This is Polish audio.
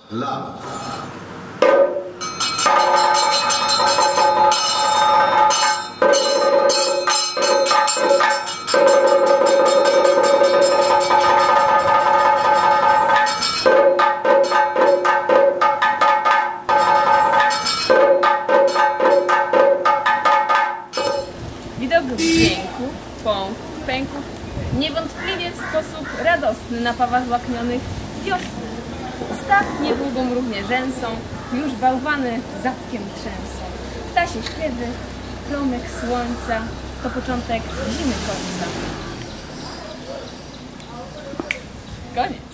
Love. Widok dźwięku, pąk, pęków niewątpliwie w sposób radosny napawa złaknionych wiosny. Staw niedługo mrugnie rzęsą, już bałwany zatkiem trzęsą. Ptasie śpiewy, promyk słońca, to początek zimy końca. Koniec.